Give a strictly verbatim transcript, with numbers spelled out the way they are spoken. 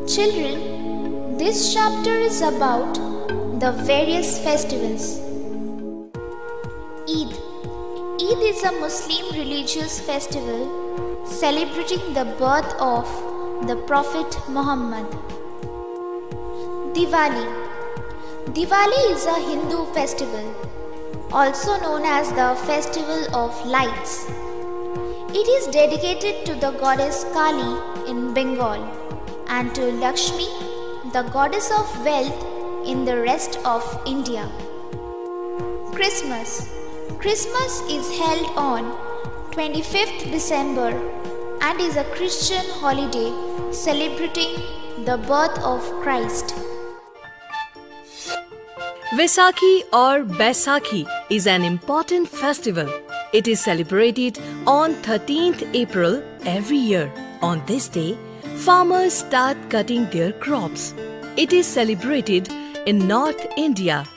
Children, this chapter is about the various festivals. Eid. Eid is a Muslim religious festival celebrating the birth of the Prophet Muhammad. Diwali. Diwali is a Hindu festival, also known as the Festival of Lights. It is dedicated to the goddess Kali in Bengal and to Lakshmi, the goddess of wealth, in the rest of India. Christmas. Christmas is held on twenty-fifth December and is a Christian holiday celebrating the birth of Christ. Vaisakhi or Baisakhi is an important festival. It is celebrated on thirteenth April every year. On this day, farmers start cutting their crops. It is celebrated in North India